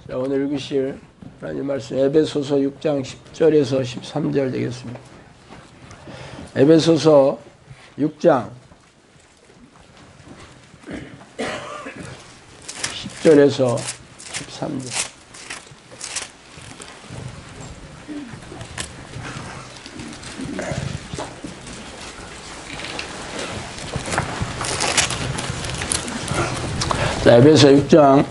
자, 오늘 읽으실 하나님 말씀 에베소서 6장 10절에서 13절 되겠습니다. 에베소서 6장 10절에서 13절. 자, 에베소 6장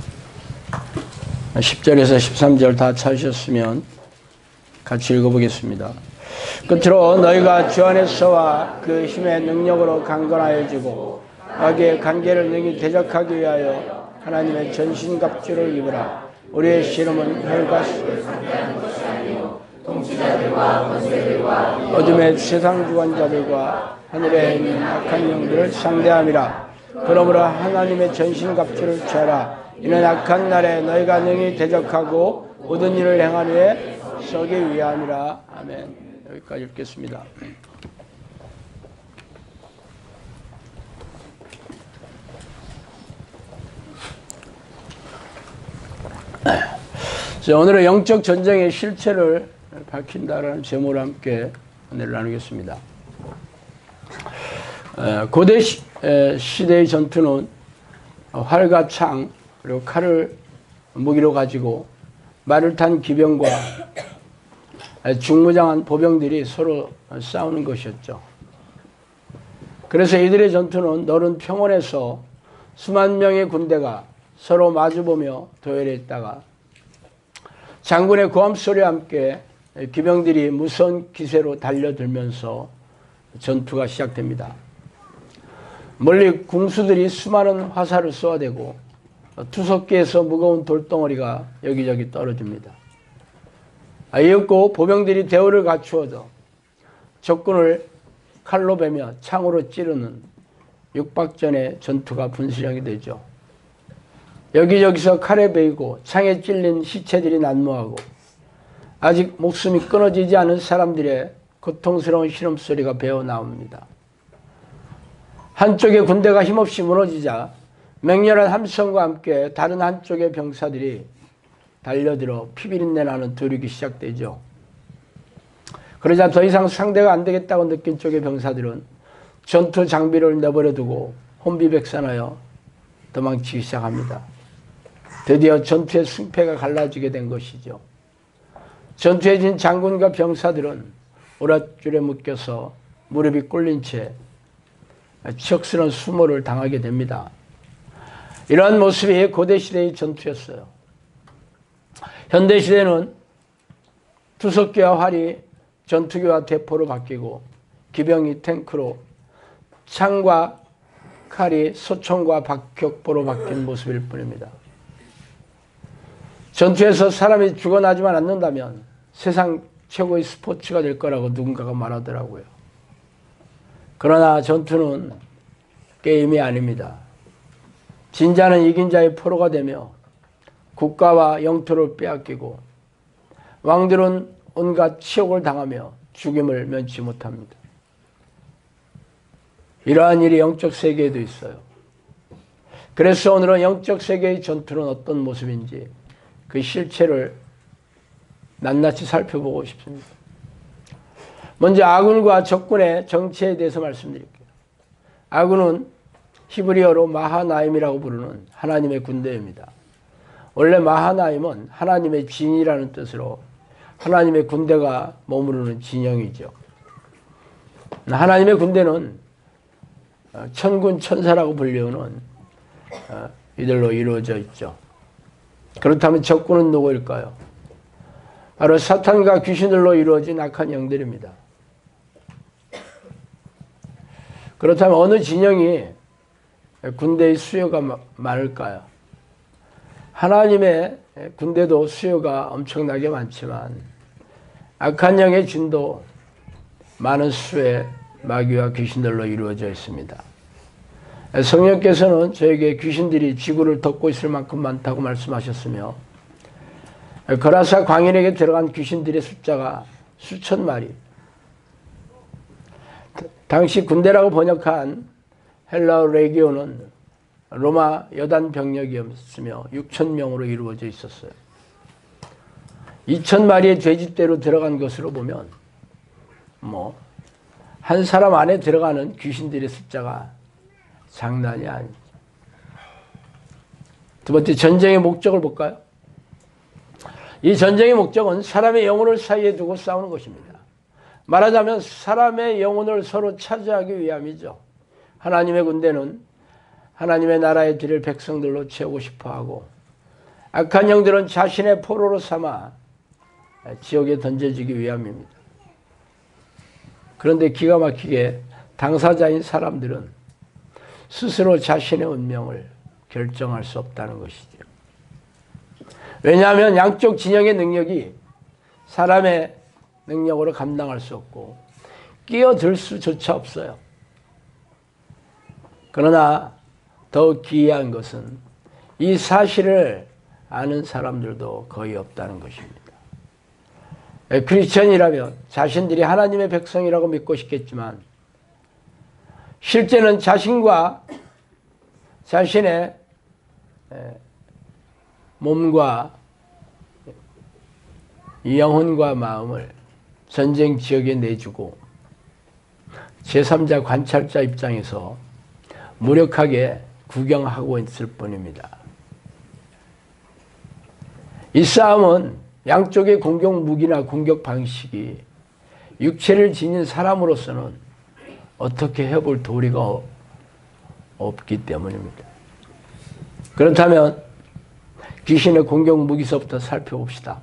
10절에서 13절 다 찾으셨으면 같이 읽어보겠습니다. 끝으로 너희가 주 안에서와 그 힘의 능력으로 강건하여지고 마귀의 관계를 능히 대적하기 위하여 하나님의 전신갑주를 입으라. 우리의 씨름은 혈과 통치자들과 권세들과 어둠의 세상 주관자들과 하늘에 있는 악한 영들을 상대함이라. 그러므로 하나님의 전신갑주를 취하라. 이는 악한 날에 너희가 능히 대적하고 모든 일을 행한 후에 서기 위함이라. 아멘. 여기까지 읽겠습니다. 자, 오늘은 영적 전쟁의 실체를 밝힌다라는 제목으로 함께 은혜를 나누겠습니다. 고대 시대의 전투는 활과 창 그리고 칼을 무기로 가지고 말을 탄 기병과 중무장한 보병들이 서로 싸우는 것이었죠. 그래서 이들의 전투는 넓은 평원에서 수만 명의 군대가 서로 마주보며 도열해 있다가 장군의 고함 소리와 함께 기병들이 무서운 기세로 달려들면서 전투가 시작됩니다. 멀리 궁수들이 수많은 화살을 쏘아대고 투석기에서 무거운 돌덩어리가 여기저기 떨어집니다. 이윽고 보병들이 대우를 갖추어서 적군을 칼로 베며 창으로 찌르는 육박전의 전투가 분수령이 되죠. 여기저기서 칼에 베이고 창에 찔린 시체들이 난무하고 아직 목숨이 끊어지지 않은 사람들의 고통스러운 신음소리가 배어 나옵니다. 한쪽의 군대가 힘없이 무너지자 맹렬한 함성과 함께 다른 한쪽의 병사들이 달려들어 피비린내 나는 두르기 시작되죠. 그러자 더 이상 상대가 안 되겠다고 느낀 쪽의 병사들은 전투 장비를 내버려 두고 혼비백산하여 도망치기 시작합니다. 드디어 전투의 승패가 갈라지게 된 것이죠. 전투에 진 장군과 병사들은 오랏줄에 묶여서 무릎이 꿇린 채 치욕스러운 수모를 당하게 됩니다. 이러한 모습이 고대시대의 전투였어요. 현대시대는 투석기와 활이 전투기와 대포로 바뀌고 기병이 탱크로 창과 칼이 소총과 박격포로 바뀐 모습일 뿐입니다. 전투에서 사람이 죽어나지만 않는다면 세상 최고의 스포츠가 될 거라고 누군가가 말하더라고요. 그러나 전투는 게임이 아닙니다. 진자는 이긴 자의 포로가 되며 국가와 영토를 빼앗기고 왕들은 온갖 치욕을 당하며 죽임을 면치 못합니다. 이러한 일이 영적 세계에도 있어요. 그래서 오늘은 영적 세계의 전투는 어떤 모습인지 그 실체를 낱낱이 살펴보고 싶습니다. 먼저 아군과 적군의 정체에 대해서 말씀드릴게요. 아군은 히브리어로 마하나임이라고 부르는 하나님의 군대입니다. 원래 마하나임은 하나님의 진이라는 뜻으로 하나님의 군대가 머무르는 진영이죠. 하나님의 군대는 천군 천사라고 불리우는 이들로 이루어져 있죠. 그렇다면 적군은 누구일까요? 바로 사탄과 귀신들로 이루어진 악한 영들입니다. 그렇다면 어느 진영이 군대의 수요가 많을까요? 하나님의 군대도 수요가 엄청나게 많지만 악한 영의 진도 많은 수의 마귀와 귀신들로 이루어져 있습니다. 성령께서는 저에게 귀신들이 지구를 덮고 있을 만큼 많다고 말씀하셨으며 거라사 광인에게 들어간 귀신들의 숫자가 수천 마리. 당시 군대라고 번역한 헬라어 레기온은 로마 여단 병력이었으며 6천 명으로 이루어져 있었어요. 2천 마리의 죄짓대로 들어간 것으로 보면 한 사람 안에 들어가는 귀신들의 숫자가 장난이 아니죠. 두 번째, 전쟁의 목적을 볼까요? 이 전쟁의 목적은 사람의 영혼을 사이에 두고 싸우는 것입니다. 말하자면 사람의 영혼을 서로 차지하기 위함이죠. 하나님의 군대는 하나님의 나라에 들일 백성들로 채우고 싶어하고, 악한 영들은 자신의 포로로 삼아 지옥에 던져지기 위함입니다. 그런데 기가 막히게 당사자인 사람들은 스스로 자신의 운명을 결정할 수 없다는 것이죠. 왜냐하면 양쪽 진영의 능력이 사람의 능력으로 감당할 수 없고 끼어들 수조차 없어요. 그러나 더욱 기이한 것은 이 사실을 아는 사람들도 거의 없다는 것입니다. 크리스천이라면 자신들이 하나님의 백성이라고 믿고 싶겠지만 실제는 자신과 자신의 몸과 영혼과 마음을 전쟁 지역에 내주고 제3자 관찰자 입장에서 무력하게 구경하고 있을 뿐입니다. 이 싸움은 양쪽의 공격 무기나 공격 방식이 육체를 지닌 사람으로서는 어떻게 해볼 도리가 없기 때문입니다. 그렇다면 귀신의 공격 무기서부터 살펴봅시다.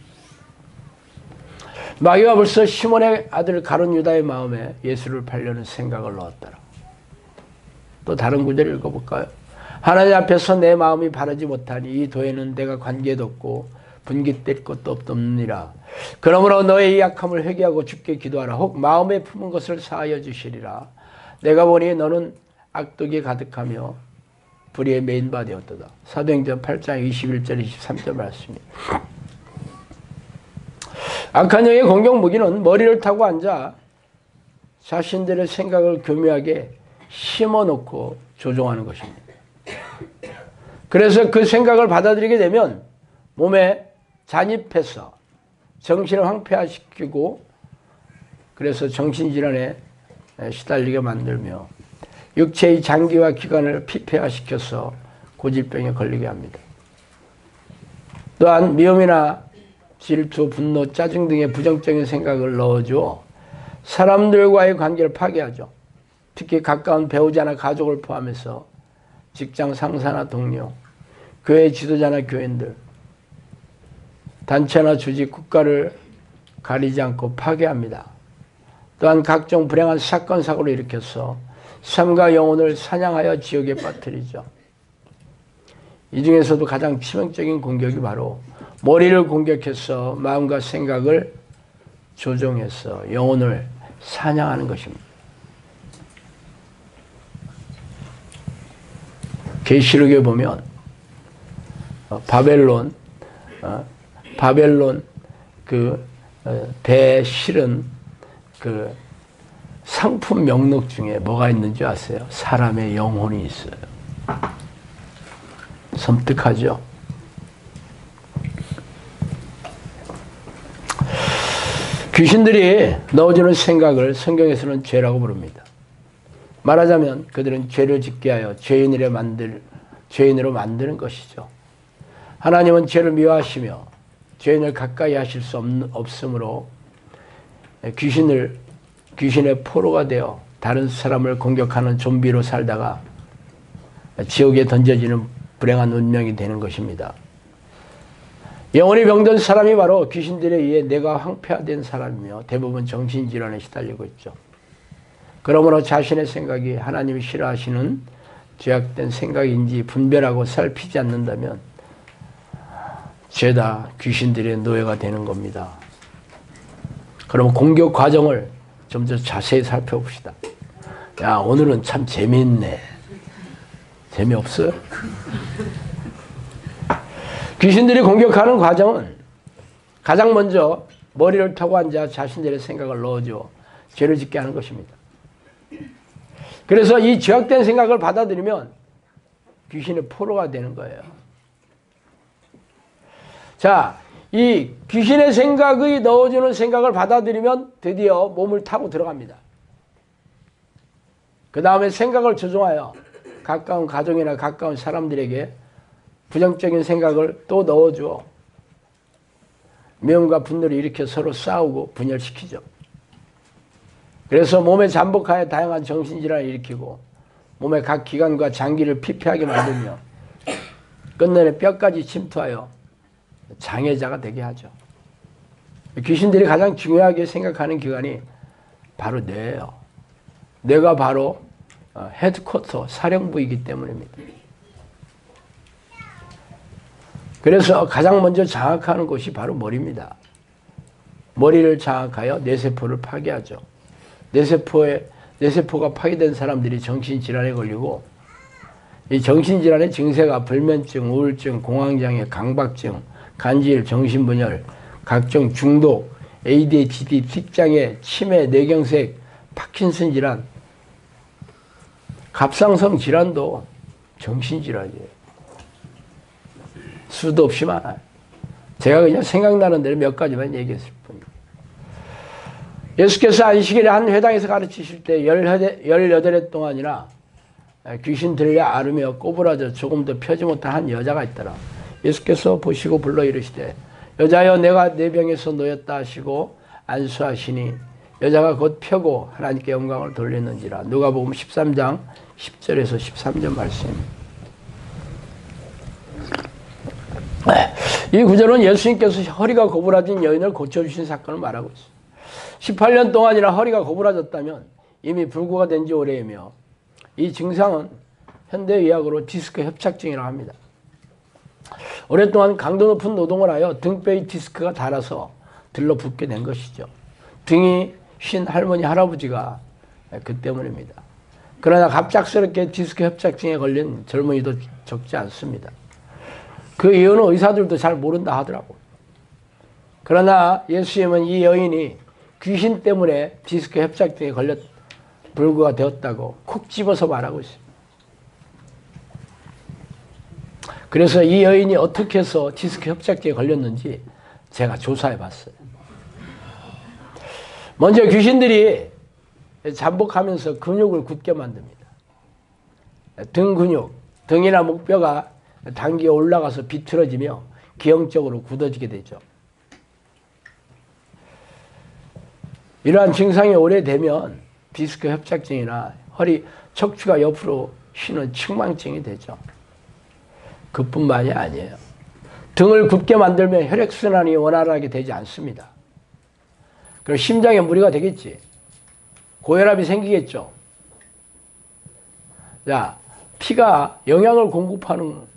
마귀가 벌써 시몬의 아들 가룟 유다의 마음에 예수를 팔려는 생각을 넣었더라. 또 다른 구절 읽어볼까요? 하나님 앞에서 내 마음이 바르지 못하니 이 도에는 내가 관계도 없고 분깃될 것도 없느니라. 그러므로 너의 약함을 회개하고 주께 기도하라. 혹 마음에 품은 것을 사하여 주시리라. 내가 보니 너는 악독이 가득하며 불의에 매인 바 되었도다. 사도행전 8장 21절 23절 말씀입니다. 악한 영의 공격 무기는 머리를 타고 앉아 자신들의 생각을 교묘하게 심어놓고 조종하는 것입니다. 그래서 그 생각을 받아들이게 되면 몸에 잔입해서 정신을 황폐화시키고 그래서 정신질환에 시달리게 만들며 육체의 장기와 기관을 피폐화시켜서 고질병에 걸리게 합니다. 또한 미움이나 질투, 분노, 짜증 등의 부정적인 생각을 넣어주어 사람들과의 관계를 파괴하죠. 특히 가까운 배우자나 가족을 포함해서 직장 상사나 동료, 교회 지도자나 교인들, 단체나 조직, 국가를 가리지 않고 파괴합니다. 또한 각종 불행한 사건, 사고를 일으켜서 삶과 영혼을 사냥하여 지옥에 빠뜨리죠. 이 중에서도 가장 치명적인 공격이 바로 머리를 공격해서 마음과 생각을 조종해서 영혼을 사냥하는 것입니다. 계시록에 보면 바벨론 배에 실은 그 상품 명록 중에 뭐가 있는지 아세요? 사람의 영혼이 있어요. 섬뜩하죠? 귀신들이 넣어주는 생각을 성경에서는 죄라고 부릅니다. 말하자면 그들은 죄를 짓게 하여 죄인으로 만드는 것이죠. 하나님은 죄를 미워하시며 죄인을 가까이 하실 수 없으므로 귀신의 포로가 되어 다른 사람을 공격하는 좀비로 살다가 지옥에 던져지는 불행한 운명이 되는 것입니다. 영혼이 병든 사람이 바로 귀신들에 의해 뇌가 황폐화된 사람이며 대부분 정신질환에 시달리고 있죠. 그러므로 자신의 생각이 하나님이 싫어하시는 죄악된 생각인지 분별하고 살피지 않는다면 죄다 귀신들의 노예가 되는 겁니다. 그럼 공격 과정을 좀 더 자세히 살펴봅시다. 야, 오늘은 참 재미있네. 재미없어요? 귀신들이 공격하는 과정은 가장 먼저 머리를 타고 앉아 자신들의 생각을 넣어줘 죄를 짓게 하는 것입니다. 그래서 이 죄악된 생각을 받아들이면 귀신의 포로가 되는 거예요. 자, 이 귀신의 생각의 넣어주는 생각을 받아들이면 드디어 몸을 타고 들어갑니다. 그 다음에 생각을 조종하여 가까운 가족이나 가까운 사람들에게 부정적인 생각을 또 넣어주어 미움과 분노를 일으켜 서로 싸우고 분열시키죠. 그래서 몸에 잠복하여 다양한 정신질환을 일으키고 몸의 각 기관과 장기를 피폐하게 만들며 끝내는 뼈까지 침투하여 장애자가 되게 하죠. 귀신들이 가장 중요하게 생각하는 기관이 바로 뇌예요. 뇌가 바로 헤드쿼터, 사령부이기 때문입니다. 그래서 가장 먼저 장악하는 곳이 바로 머리입니다. 머리를 장악하여 뇌세포를 파괴하죠. 뇌세포가 파괴된 사람들이 정신질환에 걸리고 이 정신질환의 증세가 불면증, 우울증, 공황장애, 강박증, 간질, 정신분열, 각종 중독, ADHD, 틱장애, 치매, 뇌경색, 파킨슨 질환, 갑상선 질환도 정신질환이에요. 수도 없이 많아요. 제가 그냥 생각나는 대로 몇 가지만 얘기했을 뿐입니다. 예수께서 안식일에 한 회당에서 가르치실 때 18해 동안이나 귀신 들려 앓으며 꼬부라져 조금도 펴지 못한 한 여자가 있더라. 예수께서 보시고 불러 이르시되 여자여 내가 내 병에서 놓였다 하시고 안수하시니 여자가 곧 펴고 하나님께 영광을 돌렸는지라. 누가복음 13장 10절에서 13절 말씀입니다. 이 구절은 예수님께서 허리가 고부라진 여인을 고쳐주신 사건을 말하고 있어요. 18년 동안이나 허리가 고부라졌다면 이미 불구가 된 지 오래이며 이 증상은 현대의학으로 디스크 협착증이라고 합니다. 오랫동안 강도 높은 노동을 하여 등뼈의 디스크가 닳아서 들러붙게 된 것이죠. 등이 쉰 할머니, 할아버지가 그 때문입니다. 그러나 갑작스럽게 디스크 협착증에 걸린 젊은이도 적지 않습니다. 그 이유는 의사들도 잘 모른다 하더라고. 그러나 예수님은 이 여인이 귀신 때문에 디스크 협착증에 걸려 불구가 되었다고 콕 집어서 말하고 있습니다. 그래서 이 여인이 어떻게 해서 디스크 협착증에 걸렸는지 제가 조사해 봤어요. 먼저 귀신들이 잠복하면서 근육을 굳게 만듭니다. 등 근육, 등이나 목뼈가 당기에 올라가서 비틀어지며 기형적으로 굳어지게 되죠. 이러한 증상이 오래되면 디스크 협착증이나 허리 척추가 옆으로 쉬는 측망증이 되죠. 그뿐만이 아니에요. 등을 굽게 만들면 혈액순환이 원활하게 되지 않습니다. 그럼 심장에 무리가 되겠지. 고혈압이 생기겠죠. 자, 피가 영양을 공급하는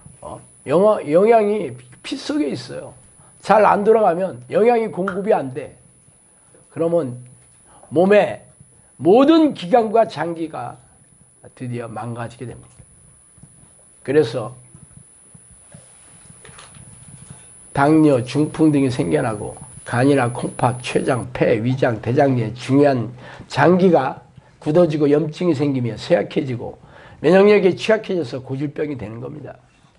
영양이 피 속에 있어요. 잘 안 돌아가면 영양이 공급이 안 돼. 그러면 몸의 모든 기관과 장기가 드디어 망가지게 됩니다. 그래서 당뇨, 중풍 등이 생겨나고 간이나 콩팥, 췌장, 폐, 위장, 대장의 중요한 장기가 굳어지고 염증이 생기며 쇠약해지고 면역력이 취약해져서 고질병이 되는 겁니다.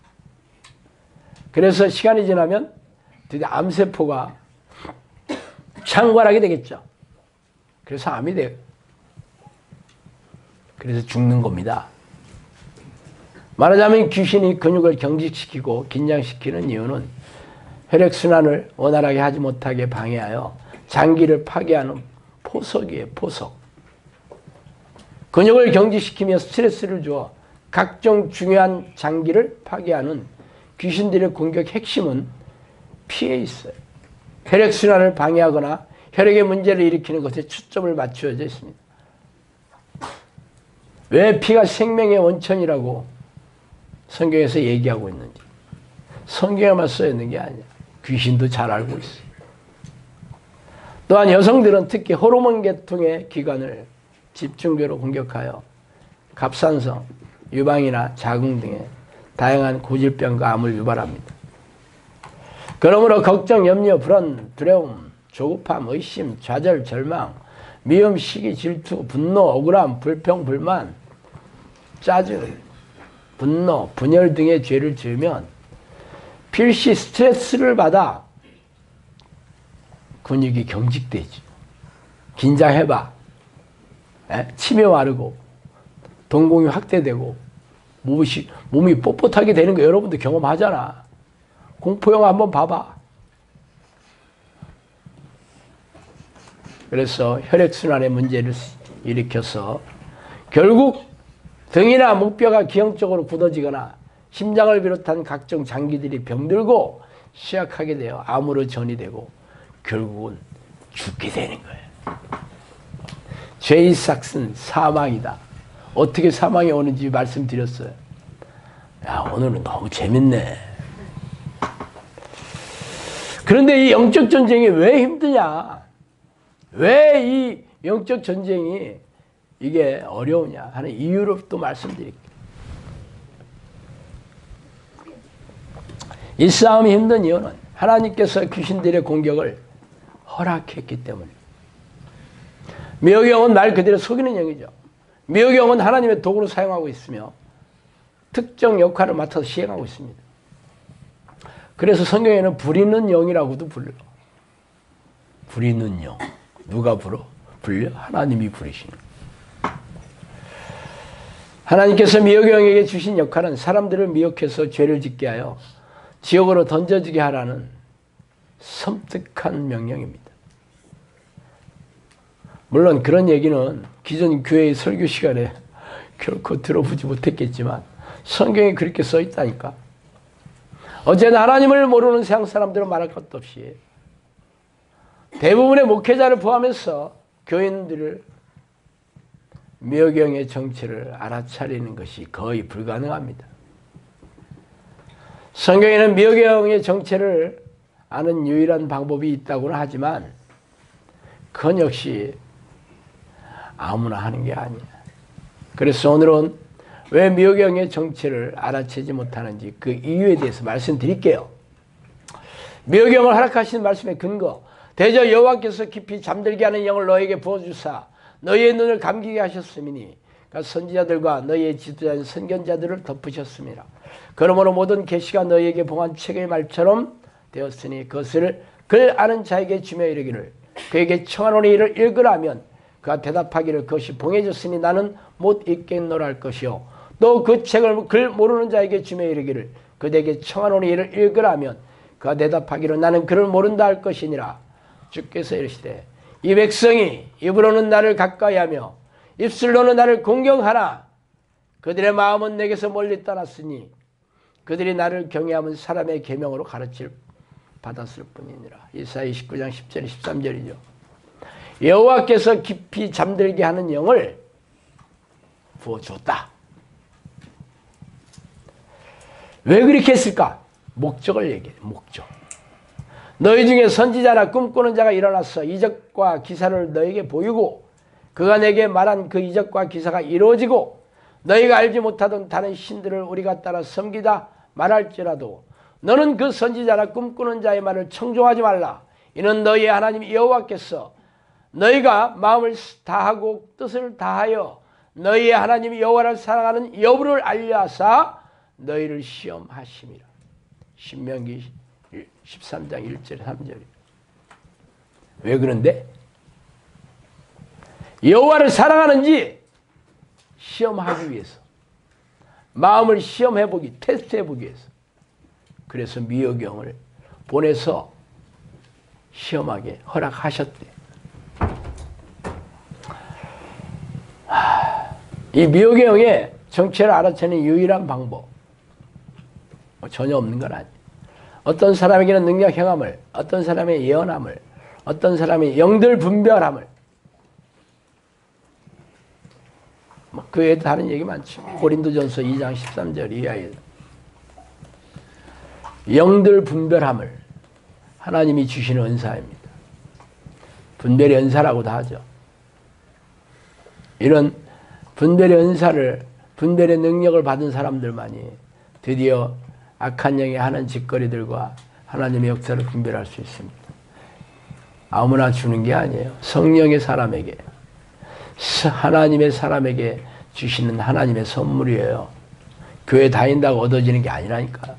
그래서 시간이 지나면 드디어 암세포가 창궐하게 되겠죠. 그래서 암이 돼요. 그래서 죽는 겁니다. 말하자면 귀신이 근육을 경직시키고 긴장시키는 이유는 혈액순환을 원활하게 하지 못하게 방해하여 장기를 파괴하는 포석이에요. 포석. 근육을 경직시키며 스트레스를 주어 각종 중요한 장기를 파괴하는 귀신들의 공격 핵심은 피에 있어요. 혈액순환을 방해하거나 혈액의 문제를 일으키는 것에 초점을 맞추어져 있습니다. 왜 피가 생명의 원천이라고 성경에서 얘기하고 있는지. 성경에만 써 있는 게 아니야. 귀신도 잘 알고 있어요. 또한 여성들은 특히 호르몬 계통의 기관을 집중적으로 공격하여 갑상선, 유방이나 자궁 등의 다양한 고질병과 암을 유발합니다. 그러므로 걱정, 염려, 불안, 두려움, 조급함, 의심, 좌절, 절망, 미움, 시기, 질투, 분노, 억울함, 불평, 불만, 짜증, 분노, 분열 등의 죄를 지으면 필시 스트레스를 받아 근육이 경직되지. 긴장해봐. 치매 마르고 동공이 확대되고 몸이 뻣뻣하게 되는 거 여러분도 경험하잖아. 공포영화 한번 봐봐. 그래서 혈액순환의 문제를 일으켜서 결국 등이나 목뼈가 기형적으로 굳어지거나 심장을 비롯한 각종 장기들이 병들고 취약하게 되어 암으로 전이되고 결국은 죽게 되는 거예요. 죄의 삭은 사망이다. 어떻게 사망이 오는지 말씀드렸어요. 야, 오늘은 너무 재밌네. 그런데 이 영적 전쟁이 왜 힘드냐? 왜 이 영적 전쟁이 이게 어려우냐 하는 이유를 또 말씀드릴게요. 이 싸움이 힘든 이유는 하나님께서 귀신들의 공격을 허락했기 때문입니다. 미혹의 영은 말 그대로 속이는 영이죠. 미혹의 영은 하나님의 도구로 사용하고 있으며 특정 역할을 맡아서 시행하고 있습니다. 그래서 성경에는 부리는 영이라고도 불러. 부리는 영. 누가 불려? 하나님이 부리시는. 하나님께서 미혹의 영에게 주신 역할은 사람들을 미혹해서 죄를 짓게 하여 지옥으로 던져지게 하라는 섬뜩한 명령입니다. 물론 그런 얘기는 기존 교회의 설교 시간에 결코 들어보지 못했겠지만 성경에 그렇게 써 있다니까. 어제는 하나님을 모르는 세상 사람들은 말할 것도 없이 대부분의 목회자를 포함해서 교인들을 미혹의 영의 정체를 알아차리는 것이 거의 불가능합니다. 성경에는 미혹의 영의 정체를 아는 유일한 방법이 있다고는 하지만 그건 역시 아무나 하는 게 아니야. 그래서 오늘은 왜 미혹의 영의 정체를 알아채지 못하는지 그 이유에 대해서 말씀드릴게요. 미혹의 영을 허락하신 말씀의 근거, 대저 여호와께서 깊이 잠들게 하는 영을 너에게 부어주사 너희의 눈을 감기게 하셨음이니 선지자들과 너희의 지도자인 선견자들을 덮으셨습니다. 그러므로 모든 계시가 너희에게 봉한 책의 말처럼 되었으니 그것을 글 아는 자에게 주며 이르기를 그에게 청하노니 이를 읽으라면 그가 대답하기를 그것이 봉해졌으니 나는 못 읽겠노라 할 것이요 또 그 책을 글 모르는 자에게 주며 이르기를 그대에게 청하노니 이를 읽으라면 그가 대답하기를 나는 글을 모른다 할 것이니라. 주께서 이르시되 이 백성이 입으로는 나를 가까이하며 입술로는 나를 공경하나 그들의 마음은 내게서 멀리 떠났으니 그들이 나를 경외하면 사람의 계명으로 가르칠 받았을 뿐이니라. 이사야 29장 10절 13절이죠. 여호와께서 깊이 잠들게 하는 영을 부어줬다. 왜 그렇게 했을까? 목적을 얘기해. 목적. 너희 중에 선지자나 꿈꾸는 자가 일어나서 이적과 기사를 너에게 보이고 그가 내게 말한 그 이적과 기사가 이루어지고 너희가 알지 못하던 다른 신들을 우리가 따라 섬기다 말할지라도 너는 그 선지자나 꿈꾸는 자의 말을 청종하지 말라. 이는 너희의 하나님 여호와께서 너희가 마음을 다하고 뜻을 다하여 너희의 하나님 여호와를 사랑하는 여부를 알려하사 너희를 시험하심이라. 신명기 13장 1절 3절. 왜 그런데? 여호와를 사랑하는지 시험하기 위해서. 마음을 시험해보기, 테스트해보기 위해서. 그래서 미혹의 영을 보내서 시험하게 허락하셨대. 이 미혹의 영의 정체를 알아채는 유일한 방법 전혀 없는 건 아니에요. 어떤 사람에게는 능력 행함을, 어떤 사람의 예언함을, 어떤 사람의 영들 분별함을, 그 외에 다른 얘기 많죠. 고린도전서 2장 13절 이하에 영들 분별함을 하나님이 주시는 은사입니다. 분별의 은사라고도 하죠. 이런 분별의 은사를, 분별의 능력을 받은 사람들만이 드디어 악한 영이 하는 짓거리들과 하나님의 역사를 분별할 수 있습니다. 아무나 주는 게 아니에요. 성령의 사람에게, 하나님의 사람에게 주시는 하나님의 선물이에요. 교회 다닌다고 얻어지는 게 아니라니까.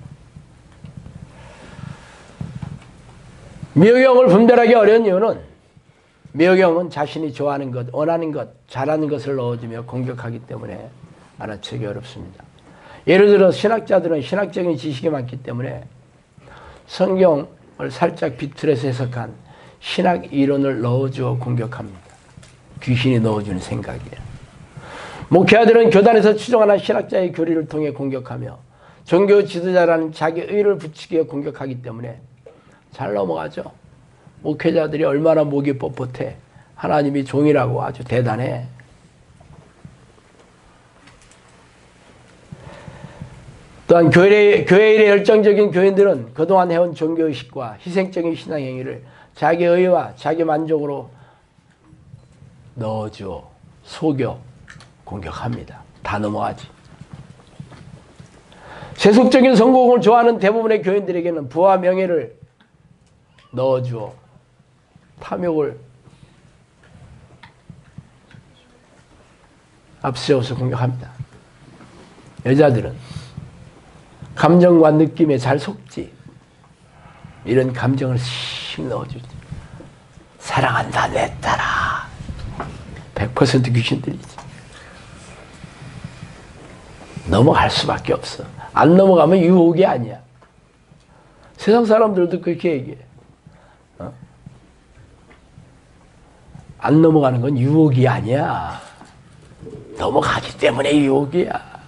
미호경을 분별하기 어려운 이유는 미호경은 자신이 좋아하는 것, 원하는 것, 잘하는 것을 넣어주며 공격하기 때문에 알아채기 어렵습니다. 예를 들어 신학자들은 신학적인 지식이 많기 때문에 성경을 살짝 비틀어서 해석한 신학 이론을 넣어주어 공격합니다. 귀신이 넣어주는 생각이에요. 목회자들은 교단에서 추종하는 신학자의 교리를 통해 공격하며 종교 지도자라는 자기 의를 붙이기에 공격하기 때문에 잘 넘어가죠. 목회자들이 얼마나 목이 뻣뻣해. 하나님이 종이라고 아주 대단해. 또한 교회 일에 열정적인 교인들은 그동안 해온 종교의식과 희생적인 신앙행위를 자기 의와 자기 만족으로 넣어주어 속여 공격합니다. 다 넘어가지. 세속적인 성공을 좋아하는 대부분의 교인들에게는 부와 명예를 넣어주어 탐욕을 앞세워서 공격합니다. 여자들은 감정과 느낌에 잘 속지. 이런 감정을 씩 넣어주지. 사랑한다 내 딸아. 100% 귀신들이지. 넘어갈 수밖에 없어. 안 넘어가면 유혹이 아니야. 세상 사람들도 그렇게 얘기해. 안 넘어가는 건 유혹이 아니야. 넘어가기 때문에 유혹이야.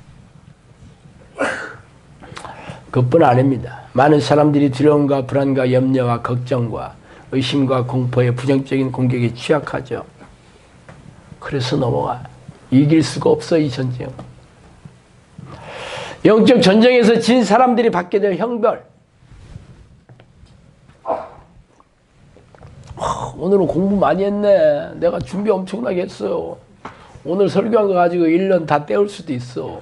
그뿐 아닙니다. 많은 사람들이 두려움과 불안과 염려와 걱정과 의심과 공포의 부정적인 공격에 취약하죠. 그래서 넘어가. 이길 수가 없어, 이 전쟁. 영적 전쟁에서 진 사람들이 받게 될 형벌. 오늘은 공부 많이 했네. 내가 준비 엄청나게 했어요. 오늘 설교한 거 가지고 1년 다 때울 수도 있어.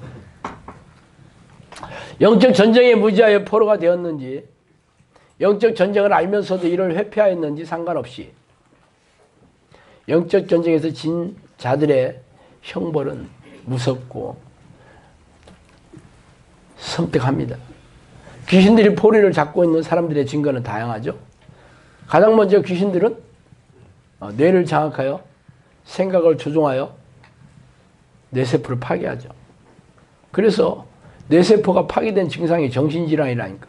영적 전쟁에 무지하여 포로가 되었는지, 영적 전쟁을 알면서도 이를 회피하였는지 상관없이 영적 전쟁에서 진 자들의 형벌은 무섭고 섬뜩합니다. 귀신들이 포로를 잡고 있는 사람들의 증거는 다양하죠. 가장 먼저 귀신들은 뇌를 장악하여 생각을 조종하여 뇌세포를 파괴하죠. 그래서 뇌세포가 파괴된 증상이 정신질환이라니까.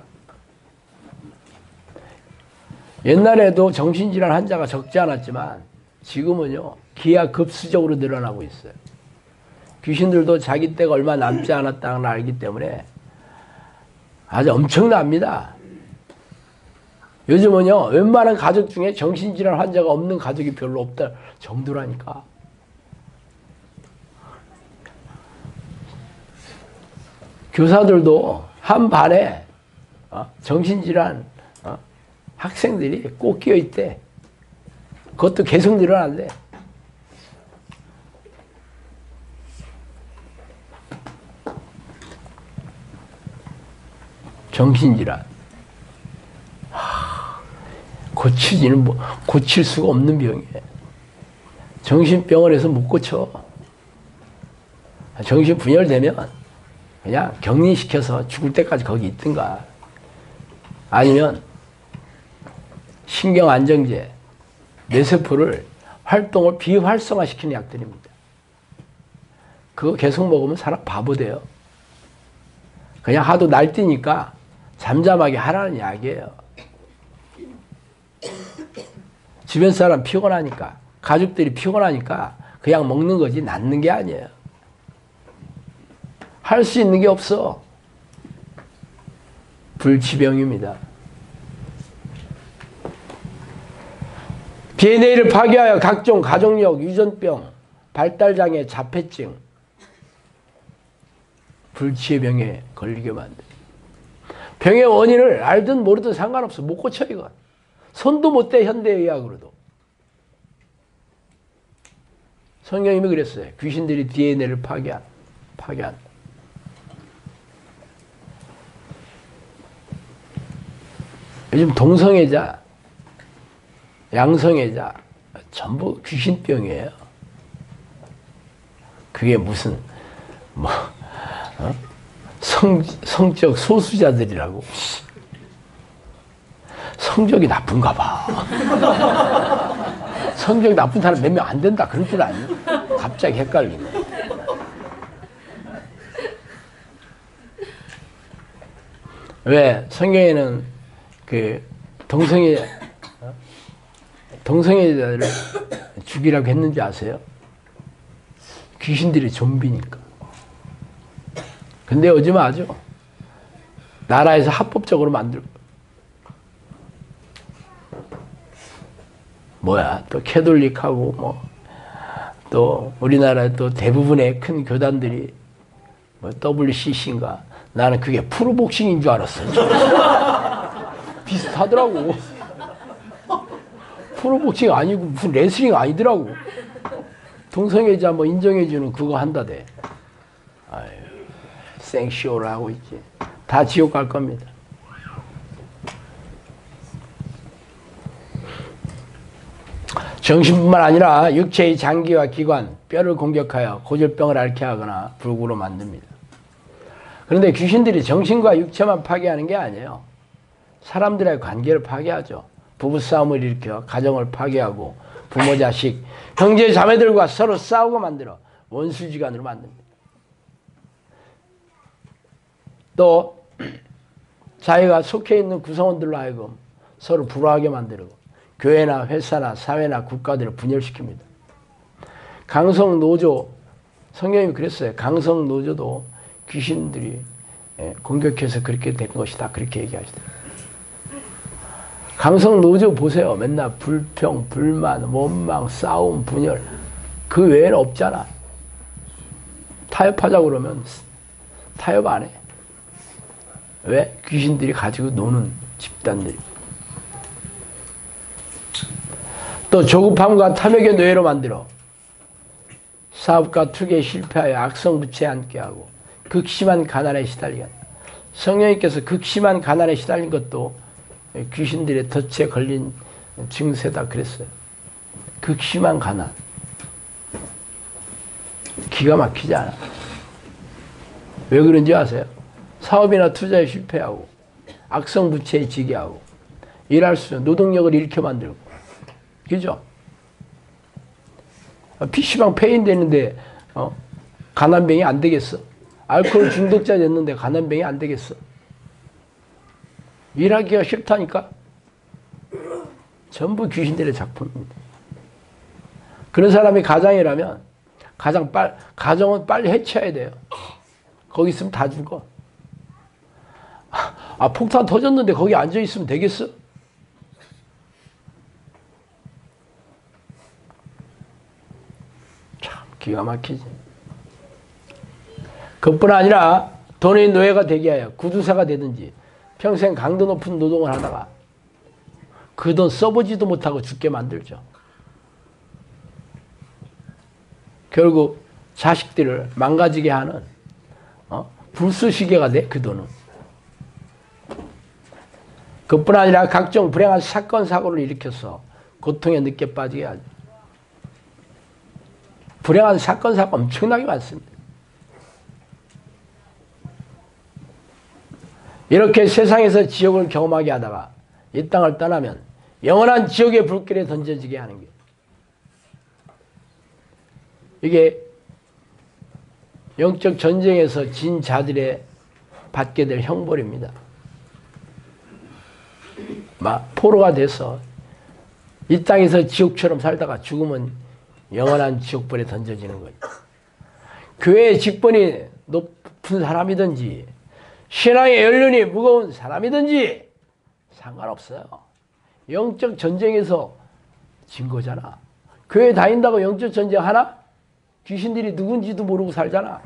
옛날에도 정신질환 환자가 적지 않았지만 지금은요 기하급수적으로 늘어나고 있어요. 귀신들도 자기 때가 얼마 남지 않았다는 걸 알기 때문에 아주 엄청납니다. 요즘은요 웬만한 가족 중에 정신질환 환자가 없는 가족이 별로 없다 정도라니까. 교사들도 한 반에 정신질환 학생들이 꼭 끼어있대. 그것도 계속 늘어난대. 정신질환. 고칠 수가 없는 병이에요. 정신병원에서 못 고쳐. 정신 분열되면 그냥 격리시켜서 죽을 때까지 거기 있든가. 아니면 신경안정제, 뇌세포를 활동을 비활성화시키는 약들입니다. 그거 계속 먹으면 사람 바보 돼요. 그냥 하도 날뛰니까 잠잠하게 하라는 약이에요. 주변 사람 피곤하니까, 가족들이 피곤하니까 그냥 먹는 거지 낫는 게 아니에요. 할 수 있는 게 없어. 불치병입니다. DNA를 파괴하여 각종 가족력, 유전병, 발달장애, 자폐증, 불치의 병에 걸리게 만들. 병의 원인을 알든 모르든 상관없어. 못 고쳐 이건. 손도 못 대 현대의학으로도. 성경님이 그랬어요. 귀신들이 DNA를 파괴한. 요즘 동성애자, 양성애자 전부 귀신병이에요. 그게 무슨 어? 성적 소수자들이라고. 성적이 나쁜가 봐. 성적이 나쁜 사람 몇 명 안 된다 그런 줄 아니? 갑자기 헷갈리네. 왜 성경에는 그 동성애자를 죽이라고 했는지 아세요? 귀신들이 좀비니까. 근데 요즘 아주 나라에서 합법적으로 만들고 뭐야 또 캐톨릭하고 뭐 또 우리나라의 또 대부분의 큰 교단들이 뭐 WCC인가 나는 그게 프로복싱인 줄 알았어요. 비슷하더라고. 프로복싱 아니고 무슨 레슬링 아니더라고. 동성애자 뭐 인정해주는 그거 한다대. 아유, 생쇼를 하고 있지. 다 지옥 갈 겁니다. 정신뿐만 아니라 육체의 장기와 기관, 뼈를 공격하여 고질병을 앓게 하거나 불구로 만듭니다. 그런데 귀신들이 정신과 육체만 파괴하는 게 아니에요. 사람들의 관계를 파괴하죠. 부부싸움을 일으켜 가정을 파괴하고 부모 자식, 형제 자매들과 서로 싸우고 만들어 원수지간으로 만듭니다. 또 자기가 속해 있는 구성원들로 하여금 서로 불화하게 만들고 교회나 회사나 사회나 국가들을 분열시킵니다. 강성노조, 성경이 그랬어요. 강성노조도 귀신들이 공격해서 그렇게 된 것이다. 그렇게 얘기하시더라고요. 강성노조 보세요. 맨날 불평, 불만, 원망, 싸움, 분열. 그 외에는 없잖아. 타협하자고 그러면 타협 안 해. 왜? 귀신들이 가지고 노는 집단들이. 또 조급함과 탐욕의 노예로 만들어 사업과 투기에 실패하여 악성부채에 앉게 하고 극심한 가난에 시달리게 한다. 성령님께서 극심한 가난에 시달린 것도 귀신들의 덫에 걸린 증세다 그랬어요. 극심한 가난. 기가 막히지 않아. 왜 그런지 아세요? 사업이나 투자에 실패하고 악성부채에 지게 하고 일할 수 없는 노동력을 잃게 만들고 그죠? PC방 폐인 되는데 가난병이 안 되겠어? 알코올 중독자 됐는데 가난병이 안 되겠어? 일하기가 싫다니까? 전부 귀신들의 작품입니다. 그런 사람이 가장이라면 가정은 빨리 해체해야 돼요. 거기 있으면 다 죽어. 폭탄 터졌는데 거기 앉아있으면 되겠어? 참 기가 막히지. 그뿐 아니라 돈의 노예가 되게 하여 구두사가 되든지 평생 강도 높은 노동을 하다가 그 돈 써보지도 못하고 죽게 만들죠. 결국 자식들을 망가지게 하는 불쏘시개가 돼, 그 돈은. 그뿐 아니라 각종 불행한 사건, 사고를 일으켜서 고통에 늦게 빠지게 하죠. 불행한 사건, 사고 엄청나게 많습니다. 이렇게 세상에서 지옥을 경험하게 하다가 이 땅을 떠나면 영원한 지옥의 불길에 던져지게 하는 게 이게 영적 전쟁에서 진 자들의 받게 될 형벌입니다. 포로가 돼서 이 땅에서 지옥처럼 살다가 죽으면 영원한 지옥불에 던져지는 거예요. 교회의 직분이 높은 사람이든지 신앙의 연륜이 무거운 사람이든지 상관없어요. 영적 전쟁에서 진 거잖아. 교회 다닌다고 영적 전쟁 하나? 귀신들이 누군지도 모르고 살잖아.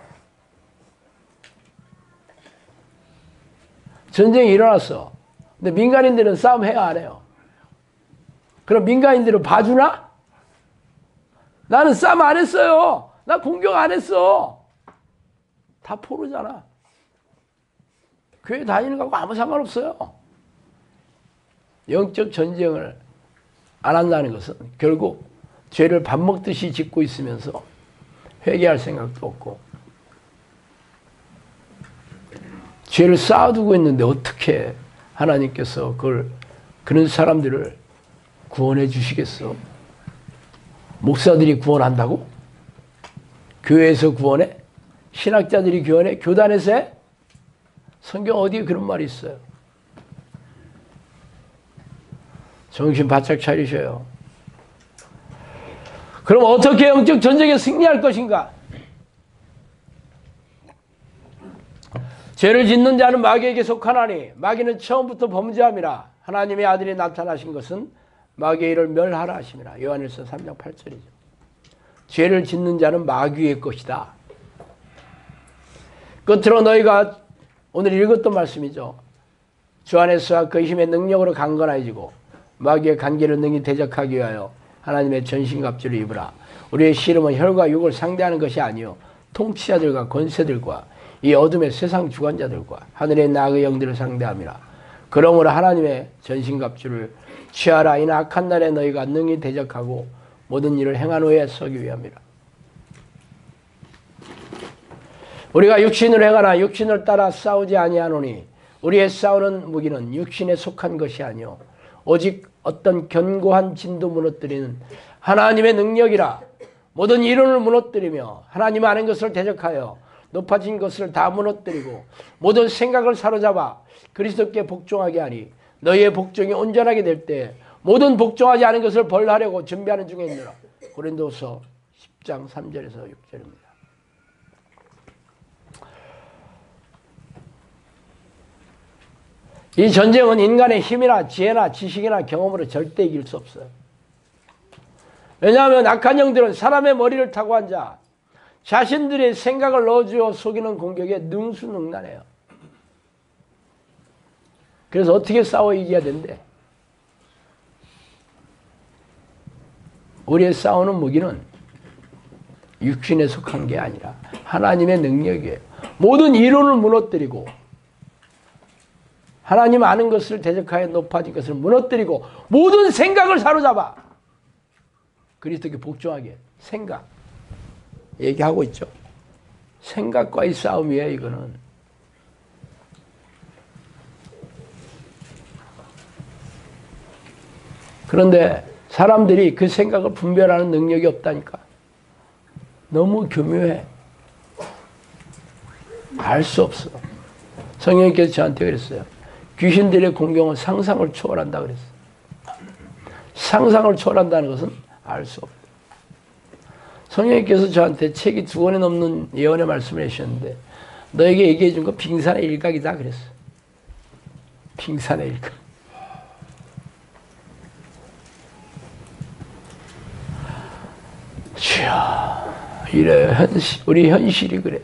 전쟁이 일어났어. 근데 민간인들은 싸움해야 안 해요. 그럼 민간인들은 봐주나? 나는 싸움 안 했어요. 나 공격 안 했어. 다 포로잖아. 교회 다니는 거하고 아무 상관없어요. 영적 전쟁을 안 한다는 것은 결국 죄를 밥 먹듯이 짓고 있으면서 회개할 생각도 없고 죄를 쌓아두고 있는데 어떻게 하나님께서 그런 사람들을 구원해 주시겠어? 목사들이 구원한다고? 교회에서 구원해? 신학자들이 구원해? 교단에서 해? 성경 어디에 그런 말이 있어요? 정신 바짝 차리셔요. 그럼 어떻게 영적 전쟁에 승리할 것인가? 죄를 짓는 자는 마귀에게 속하나니 마귀는 처음부터 범죄함이라. 하나님의 아들이 나타나신 것은 마귀의 일을 멸하라 하심이라. 요한일서 3장 8절이죠. 죄를 짓는 자는 마귀의 것이다. 끝으로 너희가 오늘 읽었던 말씀이죠. 주 안에서와 그 힘의 능력으로 강건해지고 마귀의 관계를 능히 대적하기 위하여 하나님의 전신갑주를 입으라. 우리의 씨름은 혈과 육을 상대하는 것이 아니요 통치자들과 권세들과 이 어둠의 세상 주관자들과 하늘의 나그의 영들을 상대함이라. 그러므로 하나님의 전신갑주를 취하라. 이는 악한 날에 너희가 능히 대적하고 모든 일을 행한 후에 서기 위함이라. 우리가 육신을 행하나 육신을 따라 싸우지 아니하노니 우리의 싸우는 무기는 육신에 속한 것이 아니요 오직 어떤 견고한 진도 무너뜨리는 하나님의 능력이라. 모든 이론을 무너뜨리며 하나님 아는 것을 대적하여 높아진 것을 다 무너뜨리고 모든 생각을 사로잡아 그리스도께 복종하게 하니 너희의 복종이 온전하게 될 때 모든 복종하지 않은 것을 벌하려고 준비하는 중에 있느라. 고린도서 10장 3절에서 6절입니다. 이 전쟁은 인간의 힘이나 지혜나 지식이나 경험으로 절대 이길 수 없어요. 왜냐하면 악한 영들은 사람의 머리를 타고 앉아 자신들의 생각을 넣어주어 속이는 공격에 능수능란해요. 그래서 어떻게 싸워 이겨야 된대? 우리의 싸우는 무기는 육신에 속한 게 아니라 하나님의 능력이에요. 모든 이론을 무너뜨리고 하나님 아는 것을 대적하여 높아진 것을 무너뜨리고 모든 생각을 사로잡아 그리스도께 복종하게. 생각 얘기하고 있죠. 생각과의 싸움이에요. 이거는 그런데 사람들이 그 생각을 분별하는 능력이 없다니까. 너무 교묘해. 알 수 없어. 성령님께서 저한테 그랬어요. 귀신들의 공경은 상상을 초월한다 그랬어요. 상상을 초월한다는 것은 알 수 없다. 성령님께서 저한테 책이 2권에 넘는 예언의 말씀을 해주셨는데 너에게 얘기해 준 거 빙산의 일각이다 그랬어요. 빙산의 일각. 주여, 이래 우리 현실이 그래.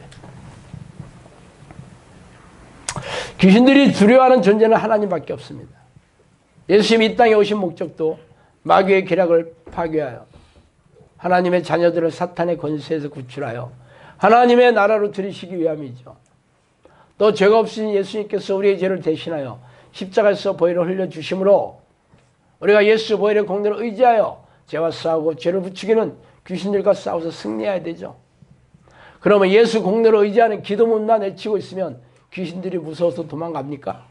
귀신들이 두려워하는 존재는 하나님밖에 없습니다. 예수님이 이 땅에 오신 목적도 마귀의 계략을 파괴하여 하나님의 자녀들을 사탄의 권세에서 구출하여 하나님의 나라로 들이시기 위함이죠. 또 죄가 없으신 예수님께서 우리의 죄를 대신하여 십자가에서 보혈을 흘려주심으로 우리가 예수 보혈의 공로를 의지하여 죄와 싸우고 죄를 부추기는 귀신들과 싸워서 승리해야 되죠. 그러면 예수 공로를 의지하는 기도문만 외치고 있으면 귀신들이 무서워서 도망갑니까?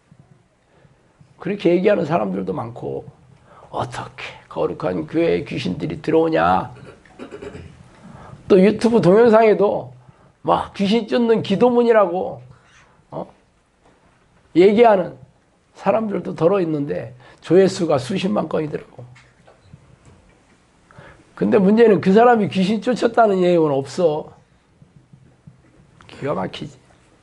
그렇게 얘기하는 사람들도 많고 어떻게 거룩한 교회에 귀신들이 들어오냐. 또 유튜브 동영상에도 막 귀신 쫓는 기도문이라고 얘기하는 사람들도 더러 있는데 조회수가 수십만 건이더라고. 근데 문제는 그 사람이 귀신 쫓았다는 예언은 없어. 기가 막히지.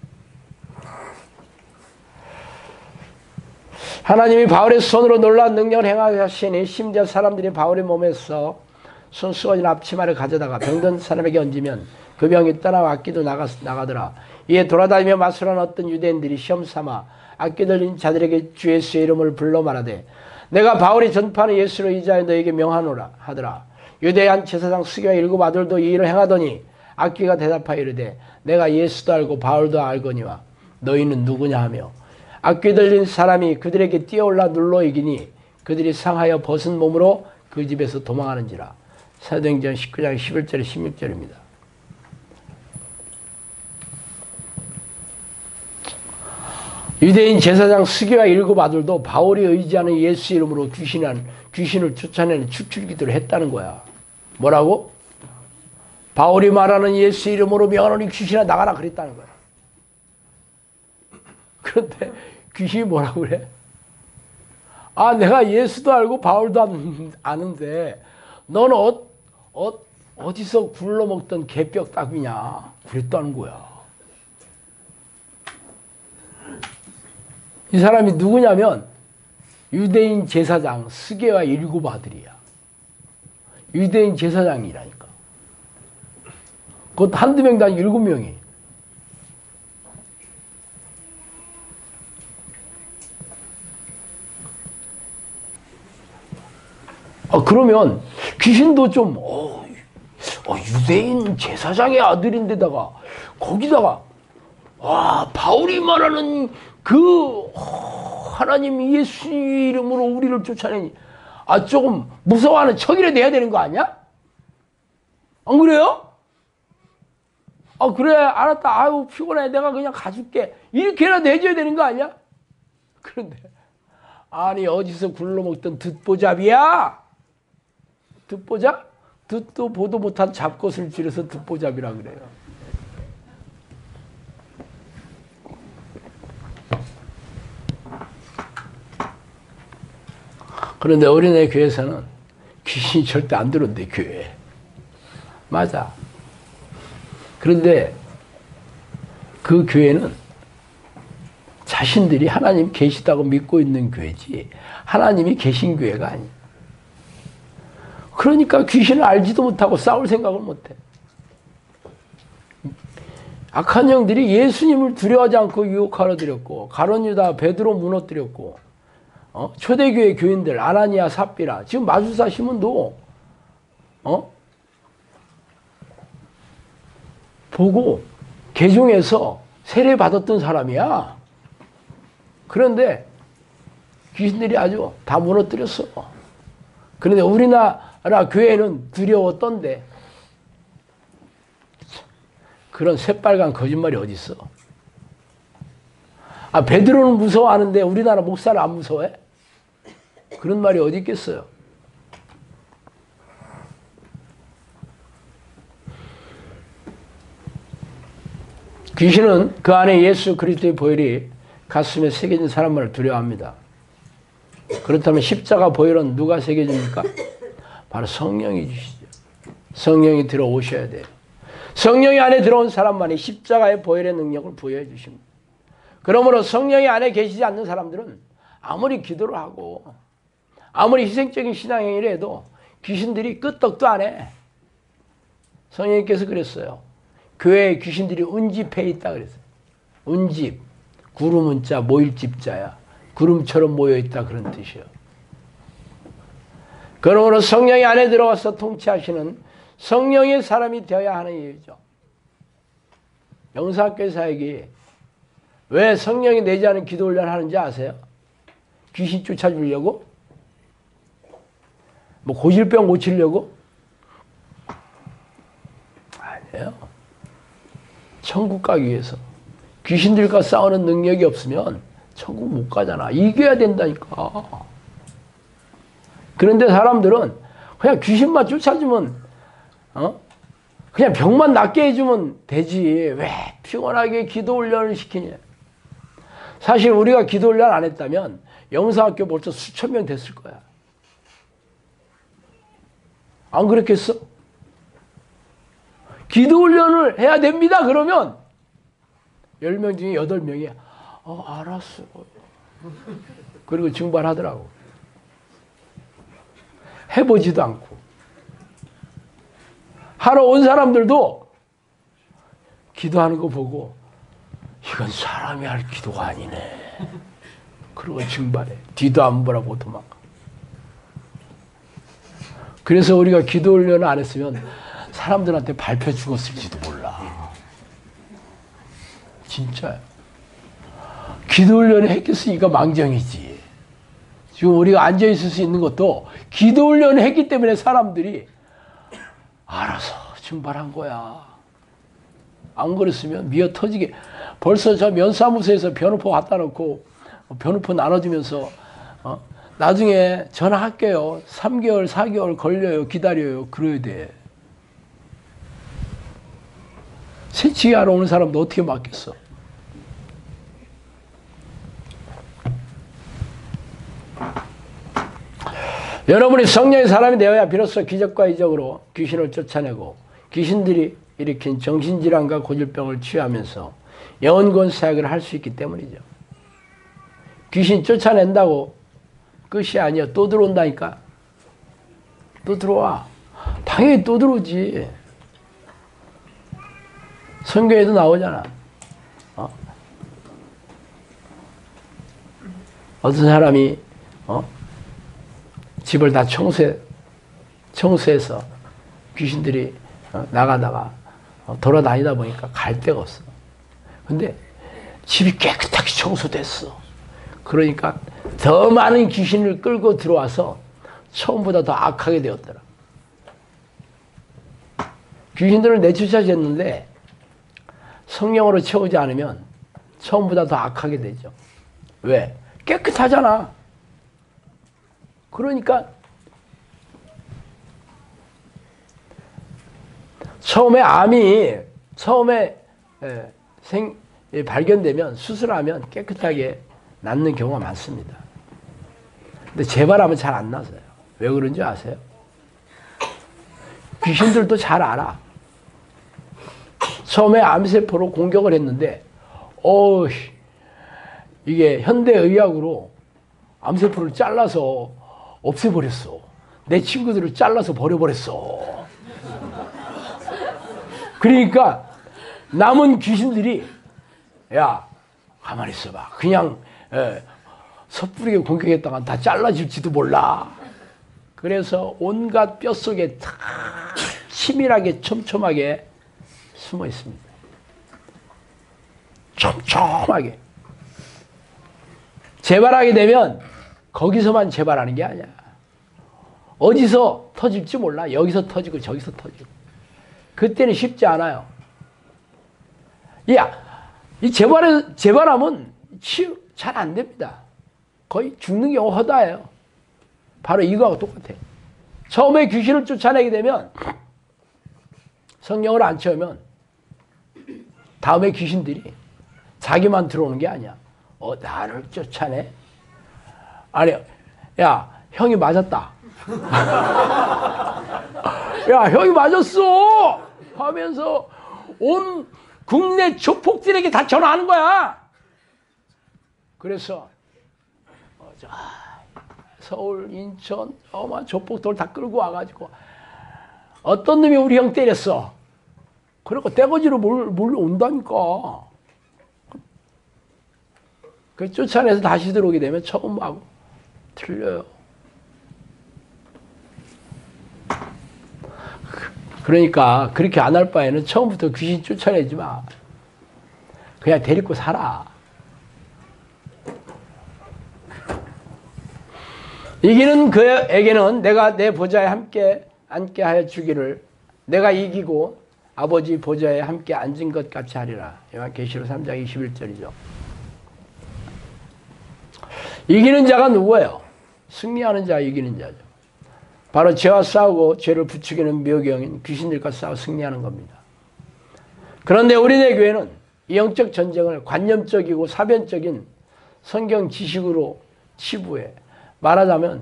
하나님이 바울의 손으로 놀라운 능력을 행하시니 심지어 사람들이 바울의 몸에서 손수건이나 앞치마를 가져다가 병든 사람에게 얹으면 그 병이 떠나와 악기도 나가더라. 이에 돌아다니며 마술하는 어떤 유대인들이 시험삼아 악기 들린 자들에게 주 예수의 이름을 불러 말하되 내가 바울이 전파하는 예수를 의지하여 너에게 명하노라 하더라. 유대의 한 제사장 스기와 7 아들도 이 일을 행하더니 악기가 대답하여 이르되 내가 예수도 알고 바울도 알거니와 너희는 누구냐 하며 악기 들린 사람이 그들에게 뛰어올라 눌러 이기니 그들이 상하여 벗은 몸으로 그 집에서 도망하는지라. 사도행전 19장 11절에 16절입니다. 유대인 제사장 스게와 일곱 아들도 바울이 의지하는 예수 이름으로 귀신을 쫓아내는 축출기도를 했다는 거야. 뭐라고? 바울이 말하는 예수 이름으로 명하노니 귀신아 나가라 그랬다는 거야. 그런데 귀신이 뭐라고 그래? 아, 내가 예수도 알고 바울도 아는데 너는 어디서 굴러먹던 개뼈 따귀냐 그랬다는 거야. 이 사람이 누구냐면 유대인 제사장 스게와 일곱 아들이야. 유대인 제사장이라니까. 그것 한두 명도 아니고 일곱 명이. 그러면 귀신도 좀 유대인 제사장의 아들인데다가 거기다가 바울이 말하는 그 하나님 예수 이름으로 우리를 쫓아내니 조금 무서워하는 척이라도 해야 되는 거 아니야? 안 그래요? 그래 알았다. 아유 피곤해 내가 그냥 가줄게. 이렇게라도 해줘야 되는 거 아니야? 그런데 아니 어디서 굴러먹던 듣보잡이야? 듣보잡? 듣도 보도 못한 잡것을 줄여서 듣보잡이라 그래요. 그런데 어린애 교회에서는 귀신이 절대 안 들어온대, 교회에. 맞아. 그런데 그 교회는 자신들이 하나님 계시다고 믿고 있는 교회지 하나님이 계신 교회가 아니야. 그러니까 귀신을 알지도 못하고 싸울 생각을 못해. 악한 영들이 예수님을 두려워하지 않고 유혹하러 들였고 가룟 유다 베드로 무너뜨렸고 초대교회 교인들 아나니아 삽비라 지금 마술사 시몬도 보고 개종해서 세례 받았던 사람이야. 그런데 귀신들이 아주 다 무너뜨렸어. 그런데 우리나라 교회는 두려웠던데 그런 새빨간 거짓말이 어디 있어? 베드로는 무서워하는데 우리나라 목사를 안 무서워해? 그런 말이 어디 있겠어요? 귀신은 그 안에 예수 그리스도의 보혈이 가슴에 새겨진 사람만을 두려워합니다. 그렇다면 십자가 보혈은 누가 새겨집니까? 바로 성령이 주시죠. 성령이 들어오셔야 돼요. 성령이 안에 들어온 사람만이 십자가의 보혈의 능력을 부여해 주십니다. 그러므로 성령이 안에 계시지 않는 사람들은 아무리 기도를 하고 아무리 희생적인 신앙행위를 해도 귀신들이 끄떡도 안 해. 성령님께서 그랬어요. 교회에 귀신들이 운집해 있다 그랬어요. 운집, 구름은 자, 모일 집자야. 구름처럼 모여있다 그런 뜻이에요. 그러므로 성령이 안에 들어와서 통치하시는 성령의 사람이 되어야 하는 이유죠. 영사학교 사역이 왜 성령이 내지 않은 기도 훈련을 하는지 아세요? 귀신 쫓아주려고? 고질병 고치려고? 아니에요. 천국 가기 위해서. 귀신들과 싸우는 능력이 없으면 천국 못 가잖아. 이겨야 된다니까. 그런데 사람들은 그냥 귀신만 쫓아주면 그냥 병만 낫게 해주면 되지. 왜 피곤하게 기도 훈련을 시키냐. 사실 우리가 기도 훈련 안 했다면 영사학교 벌써 수천 명 됐을 거야. 안 그랬겠어? 기도 훈련을 해야 됩니다. 그러면 10명 중에 8명이 알았어. 그리고 증발하더라고. 해보지도 않고. 하러 온 사람들도 기도하는 거 보고 이건 사람이 할 기도가 아니네. 그리고 증발해. 뒤도 안 보라고 도망가. 그래서 우리가 기도 훈련을 안 했으면 사람들한테 밟혀 죽었을지도 몰라. 진짜요. 기도 훈련을 했겠으니까 망정이지. 지금 우리가 앉아있을 수 있는 것도 기도 훈련을 했기 때문에 사람들이 알아서 증발한 거야. 안 그랬으면 미어 터지게. 벌써 저 면사무소에서 변호포 갖다 놓고 변호포 나눠주면서 나중에 전화할게요. 3개월, 4개월 걸려요. 기다려요. 그래야 돼. 새치기하러 오는 사람도 어떻게 맡겠어? 여러분이 성령의 사람이 되어야 비로소 기적과 이적으로 귀신을 쫓아내고 귀신들이 일으킨 정신질환과 고질병을 치유하면서 영혼구원 사역을 할 수 있기 때문이죠. 귀신 쫓아낸다고 끝이 아니야. 또 들어온다니까. 또 들어와. 당연히 또 들어오지. 성경에도 나오잖아. 어떤 사람이 집을 다 청소해서 귀신들이 나가다가 돌아다니다 보니까 갈 데가 없어. 근데 집이 깨끗하게 청소됐어. 그러니까 더 많은 귀신을 끌고 들어와서 처음보다 더 악하게 되었더라. 귀신들을 내쫓아졌는데 성령으로 채우지 않으면 처음보다 더 악하게 되죠. 왜? 깨끗하잖아. 그러니까 처음에 발견되면 수술하면 깨끗하게 낫는 경우가 많습니다. 근데 재발하면 잘 안 나서요. 왜 그런지 아세요? 귀신들도 잘 알아. 처음에 암세포로 공격을 했는데 이게 현대의학으로 암세포를 잘라서 없애버렸어. 내 친구들을 잘라서 버려버렸어. 그러니까 남은 귀신들이 야 가만히 있어봐. 그냥 섣부르게 공격했다가 다 잘라질지도 몰라. 그래서 온갖 뼛속에 다 치밀하게 촘촘하게 숨어 있습니다. 촘촘하게. 재발하게 되면 거기서만 재발하는 게 아니야. 어디서 터질지 몰라. 여기서 터지고 저기서 터지고. 그때는 쉽지 않아요. 이 재발하면 치유 잘 안 됩니다. 거의 죽는 경우 허다해요. 바로 이거하고 똑같아. 처음에 귀신을 쫓아내게 되면 성령을 안 채우면 다음에 귀신들이 자기만 들어오는 게 아니야. 나를 쫓아내? 아니, 야, 형이 맞았다. 야, 형이 맞았어! 하면서 온 국내 조폭들에게 다 전화하는 거야. 그래서 서울, 인천, 조폭들 다 끌고 와가지고 어떤 놈이 우리 형 때렸어. 그리고 떼거지로 몰려온다니까. 그 쫓아내서 다시 들어오게 되면 처음하고 틀려요. 그러니까 그렇게 안 할 바에는 처음부터 귀신 쫓아내지 마. 그냥 데리고 살아. 이기는 그에게는 내가 내 보좌에 함께 앉게 하여 주기를 내가 이기고 아버지 보좌에 함께 앉은 것 같이 하리라. 요한계시록 3장 21절이죠. 이기는 자가 누구예요? 승리하는 자, 이기는 자죠. 바로 죄와 싸우고 죄를 부추기는 묘경인 귀신들과 싸워 승리하는 겁니다. 그런데 우리네 교회는 이 영적 전쟁을 관념적이고 사변적인 성경 지식으로 치부해. 말하자면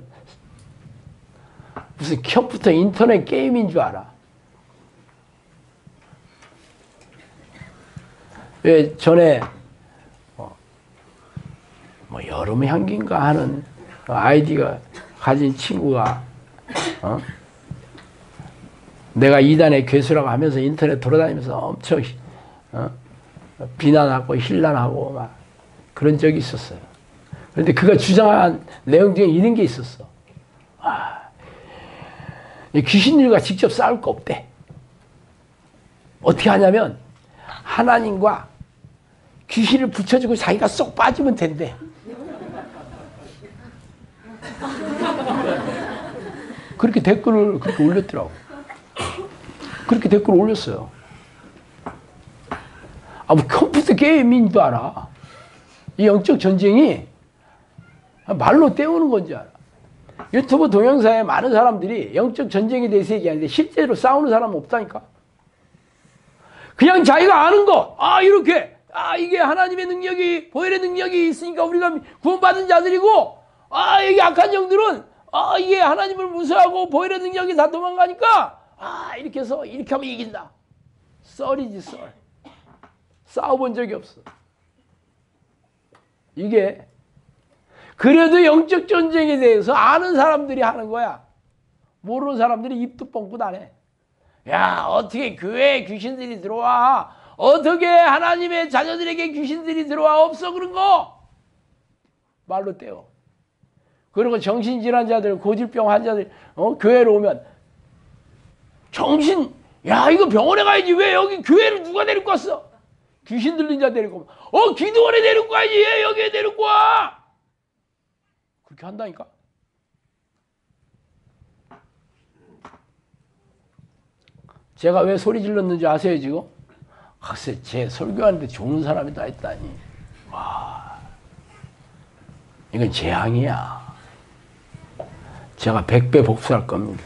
무슨 컴퓨터 인터넷 게임인 줄 알아. 왜 전에 여름 향기인가 하는 아이디가 가진 친구가 내가 이단의 괴수라고 하면서 인터넷 돌아다니면서 엄청 비난하고 힐난하고 막 그런 적이 있었어요. 그런데 그가 주장한 내용 중에 이런 게 있었어. 귀신들과 직접 싸울 거 없대. 어떻게 하냐면 하나님과 귀신을 붙여주고 자기가 쏙 빠지면 된대. 그렇게 댓글을 그렇게 올렸더라고. 그렇게 댓글을 올렸어요. 뭐 컴퓨터 게임인 줄 알아. 이 영적 전쟁이 말로 때우는 건 줄 알아. 유튜브 동영상에 많은 사람들이 영적 전쟁에 대해서 얘기하는데 실제로 싸우는 사람은 없다니까. 그냥 자기가 아는 거, 이렇게, 이게 하나님의 능력이, 보혈의 능력이 있으니까 우리가 구원받은 자들이고, 이게 악한 영들은, 이게 하나님을 무서워하고 보혈의 능력이 다 도망가니까, 이렇게 해서, 이렇게 하면 이긴다. 썰이지, 썰. 싸워본 적이 없어. 이게, 그래도 영적 전쟁에 대해서 아는 사람들이 하는 거야. 모르는 사람들이 입도 뻥긋 안 해. 야, 어떻게 교회에 귀신들이 들어와? 어떻게 하나님의 자녀들에게 귀신들이 들어와? 없어, 그런 거! 말로 떼어. 그리고 정신질환자들, 고질병 환자들, 교회로 오면, 이거 병원에 가야지. 왜 여기 교회를 누가 데리고 왔어? 귀신 들린 자 데리고 오면, 기도원에 데리고 가야지. 왜 여기에 데리고 와? 그렇게 한다니까? 제가 왜 소리 질렀는지 아세요, 지금? 글쎄, 제 설교하는데 좋은 사람이 다 있다니. 와, 이건 재앙이야. 제가 100배 복수할 겁니다.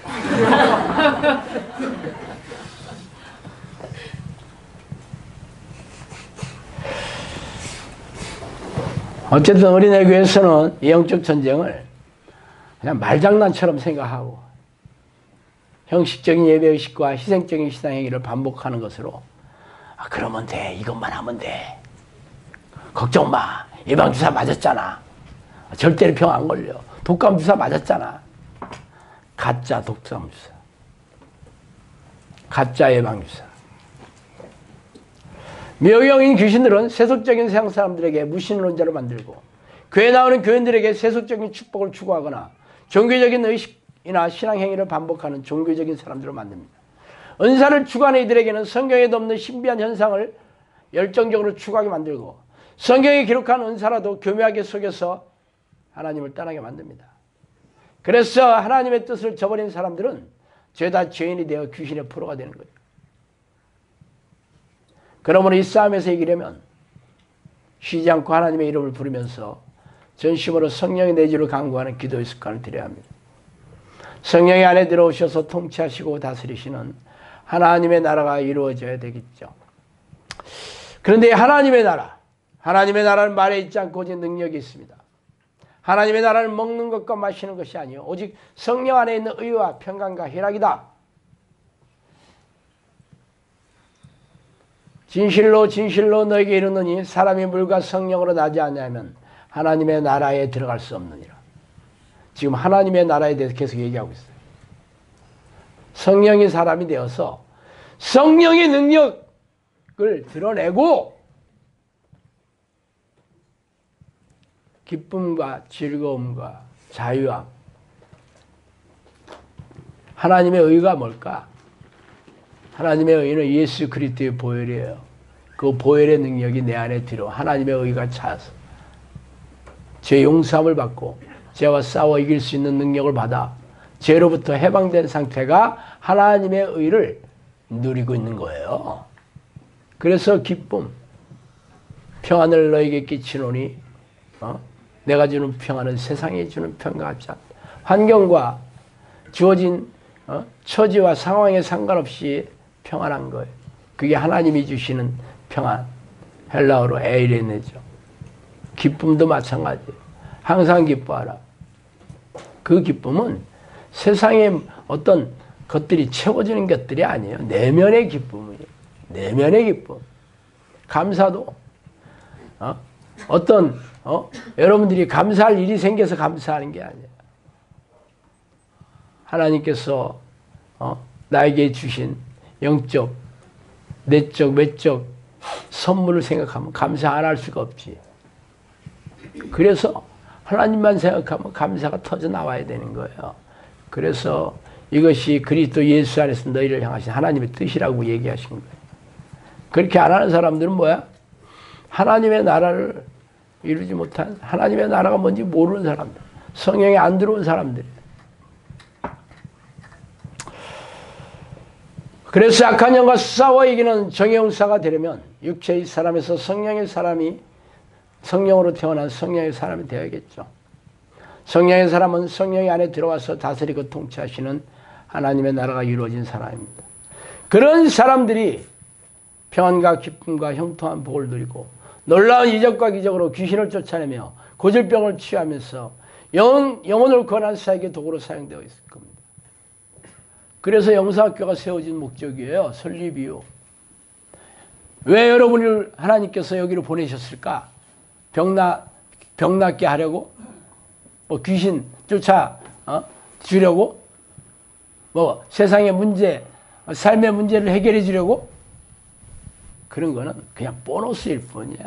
어쨌든 어린애 교회에서는 이 영적 전쟁을 그냥 말장난처럼 생각하고 형식적인 예배의식과 희생적인 신앙행위를 반복하는 것으로 그러면 돼. 이것만 하면 돼. 걱정 마. 예방주사 맞았잖아. 절대로 병 안 걸려. 독감주사 맞았잖아. 가짜 독감주사. 가짜 예방주사. 묘경인 귀신들은 세속적인 세상 사람들에게 무신론자로 만들고 교회 나오는 교인들에게 세속적인 축복을 추구하거나 종교적인 의식이나 신앙행위를 반복하는 종교적인 사람들로 만듭니다. 은사를 추구하는 이들에게는 성경에도 없는 신비한 현상을 열정적으로 추구하게 만들고 성경에 기록한 은사라도 교묘하게 속여서 하나님을 떠나게 만듭니다. 그래서 하나님의 뜻을 저버린 사람들은 죄다 죄인이 되어 귀신의 포로가 되는 거예요. 그러므로 이 싸움에서 이기려면 쉬지 않고 하나님의 이름을 부르면서 전심으로 성령의 내주를 강구하는 기도의 습관을 들여야 합니다. 성령이 안에 들어오셔서 통치하시고 다스리시는 하나님의 나라가 이루어져야 되겠죠. 그런데 하나님의 나라는 말에 있지 않고 오직 능력이 있습니다. 하나님의 나라는 먹는 것과 마시는 것이 아니요 오직 성령 안에 있는 의와 평강과 희락이다. 진실로 진실로 너에게 이르노니 사람이 물과 성령으로 나지 않으면 하나님의 나라에 들어갈 수 없느니라. 지금 하나님의 나라에 대해서 계속 얘기하고 있어요. 성령이 사람이 되어서 성령의 능력을 드러내고 기쁨과 즐거움과 자유함. 하나님의 의가 뭘까? 하나님의 의는 예수 그리스도의 보혈이에요. 그 보혈의 능력이 내 안에 들어 하나님의 의가 차서 죄 용서함을 받고 죄와 싸워 이길 수 있는 능력을 받아 죄로부터 해방된 상태가 하나님의 의를 누리고 있는 거예요. 그래서 기쁨, 평안을 너에게 끼치노니 내가 주는 평안은 세상에 주는 평과 같지 않다. 환경과 주어진 처지와 상황에 상관없이 평안한 거예요. 그게 하나님이 주시는 평안. 헬라어로 에이레네죠. 기쁨도 마찬가지예요. 항상 기뻐하라. 그 기쁨은 세상에 어떤 것들이 채워지는 것들이 아니에요. 내면의 기쁨이에요. 내면의 기쁨. 감사도 여러분들이 감사할 일이 생겨서 감사하는 게 아니에요. 하나님께서 나에게 주신 영적, 내적, 외적 선물을 생각하면 감사 안 할 수가 없지. 그래서 하나님만 생각하면 감사가 터져 나와야 되는 거예요. 그래서 이것이 그리스도 예수 안에서 너희를 향하신 하나님의 뜻이라고 얘기하신 거예요. 그렇게 안 하는 사람들은 뭐야? 하나님의 나라를 이루지 못한, 하나님의 나라가 뭔지 모르는 사람들, 성령에 안 들어온 사람들. 그래서 악한 영과 싸워 이기는 정의용사가 되려면 육체의 사람에서 성령의 사람이 성령으로 태어난 성령의 사람이 되어야겠죠. 성령의 사람은 성령이 안에 들어와서 다스리고 통치하시는 하나님의 나라가 이루어진 사람입니다. 그런 사람들이 평안과 기쁨과 형통한 복을 누리고 놀라운 이적과 기적으로 귀신을 쫓아내며 고질병을 치유하면서 영혼을 구원한 사에게 도구로 사용되어 있을 겁니다. 그래서 영사학교가 세워진 목적이에요. 설립 이유. 왜 여러분을 하나님께서 여기로 보내셨을까? 병 낫게 하려고? 뭐 귀신 쫓아 주려고? 뭐 세상의 문제, 삶의 문제를 해결해 주려고? 그런 거는 그냥 보너스일 뿐이야.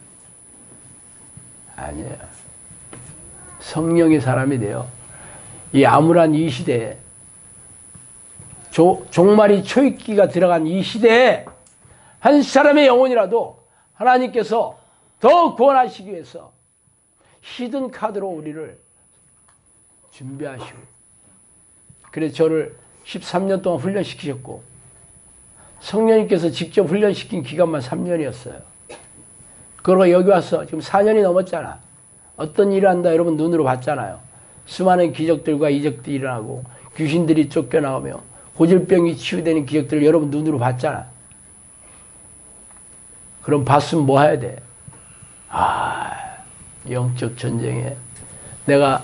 아니에요. 성령의 사람이 돼요. 이 암울한 이 시대에 종말이 초입기가 들어간 이 시대에 한 사람의 영혼이라도 하나님께서 더 구원하시기 위해서 히든 카드로 우리를 준비하시고, 그래서 저를 13년 동안 훈련시키셨고 성령님께서 직접 훈련시킨 기간만 3년이었어요. 그러고 여기 와서 지금 4년이 넘었잖아. 어떤 일을 한다 여러분 눈으로 봤잖아요. 수많은 기적들과 이적들이 일어나고 귀신들이 쫓겨나오며 고질병이 치유되는 기적들을 여러분 눈으로 봤잖아. 그럼 봤으면 뭐 해야 돼? 영적 전쟁에 내가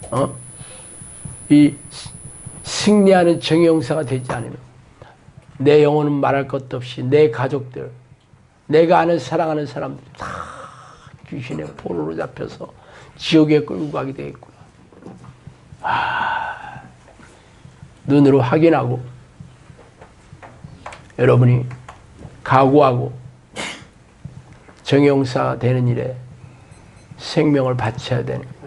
이 승리하는 정의용사가 되지 않으면 내 영혼은 말할 것도 없이 내 가족들, 내가 아는 사랑하는 사람들 다 귀신의 포로로 잡혀서 지옥에 끌고 가게 되겠구나. 눈으로 확인하고 여러분이 각오하고 정의용사 되는 일에 생명을 바쳐야 되는 거예요.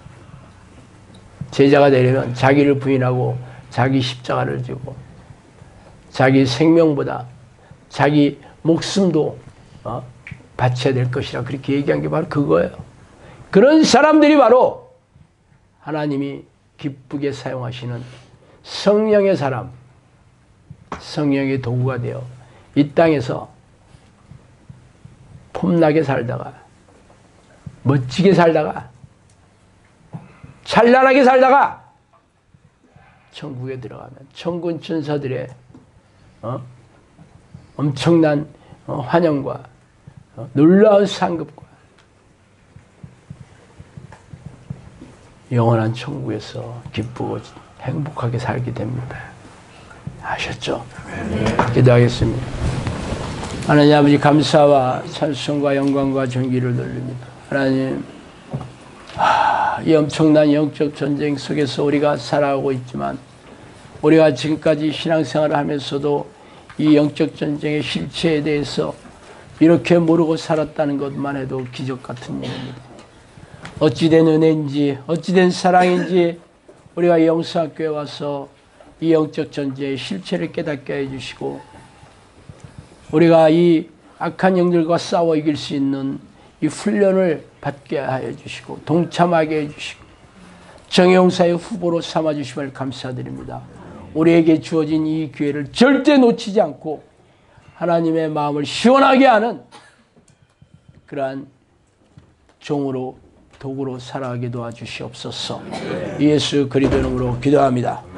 제자가 되려면 자기를 부인하고 자기 십자가를 지고 자기 생명보다 자기 목숨도 바쳐야 될 것이라 그렇게 얘기한 게 바로 그거예요. 그런 사람들이 바로 하나님이 기쁘게 사용하시는 성령의 사람, 성령의 도구가 되어 이 땅에서 폼나게 살다가 멋지게 살다가 찬란하게 살다가 천국에 들어가면 천군 천사들의 엄청난 환영과 놀라운 상급과 영원한 천국에서 기쁘고 행복하게 살게 됩니다. 아셨죠? 네. 기도하겠습니다. 하나님 아버지 감사와 찬송과 영광과 존귀를 돌립니다. 하나님, 이 엄청난 영적 전쟁 속에서 우리가 살아가고 있지만 우리가 지금까지 신앙생활을 하면서도 이 영적 전쟁의 실체에 대해서 이렇게 모르고 살았다는 것만 해도 기적 같은 일입니다. 어찌된 은혜인지 어찌된 사랑인지 우리가 영사학교에 와서 이 영적 전쟁의 실체를 깨닫게 해주시고 우리가 이 악한 영들과 싸워 이길 수 있는 이 훈련을 받게 하여 주시고 동참하게 해주시고 정의용사의 후보로 삼아주심을 감사드립니다. 우리에게 주어진 이 기회를 절대 놓치지 않고 하나님의 마음을 시원하게 하는 그러한 종으로 도구로 살아가게 도와주시옵소서. 예수 그리스도 이름으로 기도합니다.